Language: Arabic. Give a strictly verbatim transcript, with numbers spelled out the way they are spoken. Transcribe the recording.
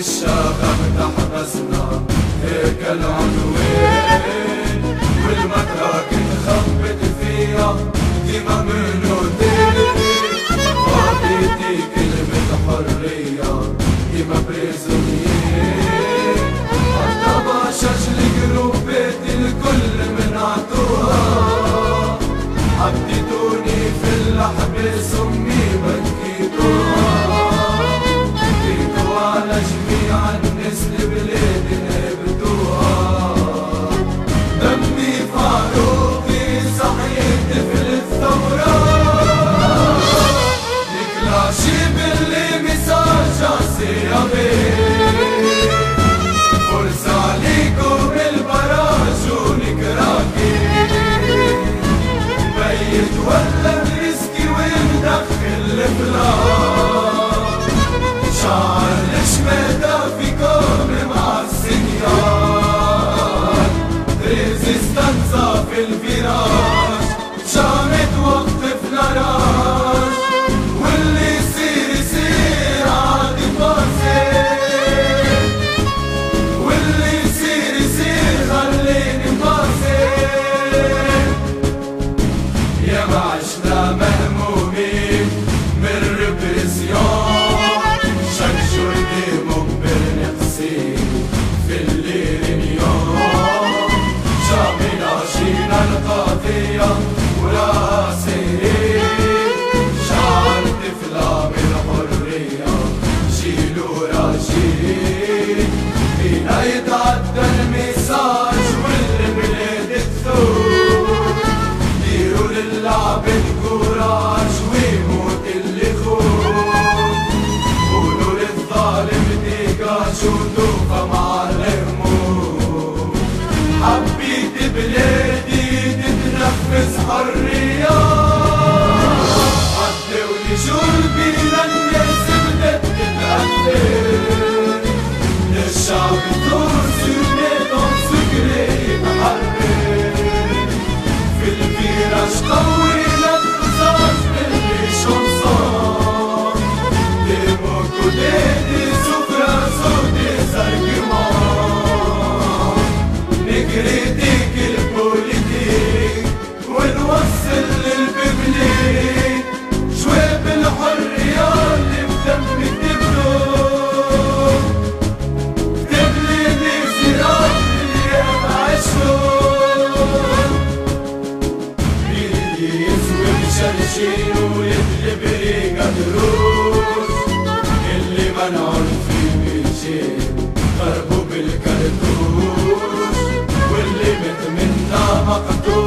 والشغب تحبسنا هيك العنوان، والمتراكن خبت فيها ديما منو تاني. وعطيتي كلمة حرية ديما بريزونير، حتى بشاش الجروبات الكل منعتوها. حطيتوني في الأحباس أمي بكيتوها، بكيتوا على جميع الناس البلاد نهبتوها. دمي فاروقي صحيح طفل الثورة، نكلع شي باللي مساج عالسيابي. فرصة عليكم بالبراج ونكراكي، نبيت ولا نرسكي وندخل الفلاح. شعر الشماتة فيكم مع السنيان، ريزيستانسا في الفراش شامت وقفنا راش. واللي يصير يصير عادي بصير، واللي يصير يصير خليني بصير. يا ما عشنا مهمومين من ريبريسيون، شنشور دي مجبر نقسي في الليرينيون. شعبنا شينا القضية ولا سيرين، شعر طفلة بالحرية شيلوا راجين. فينا يتعدى الميساج والبلاد تثور، ديروا للعبد كوراج ويموت اللي خوف. قولوا للظالم ديكاج وتوفى مع الهموم. حبيت بلادي تتنفس حرية، عدولي شربي للناس بدت تتقدم. للشعب التونسي ونادم سكري محرر، في الفراش قوي للقصاص اللي شمصان. ديموكو ديدي سفرة سودي سرقمان، نكريتيك البوليتيك ونوصل للببليك. شويب الحرية اللي بدمي كتبلو، كتبلي بزراعة اللي أنا عشتو. يسوي بشرشين ويدلي بريقة دروس، اللي منعون في بالشيء ضربوا بالكرتوش. واللي مت منا مقتول